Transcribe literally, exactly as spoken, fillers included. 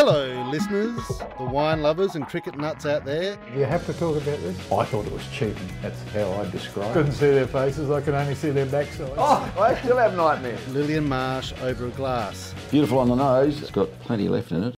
Hello, listeners, the wine lovers and cricket nuts out there. Do you have to talk about this? I thought it was cheating. That's how I describe it. Couldn't see their faces, I could only see their backsides. Oh, I still have nightmares. Lillee Marsh over a glass. Beautiful on the nose, it's got plenty left in it.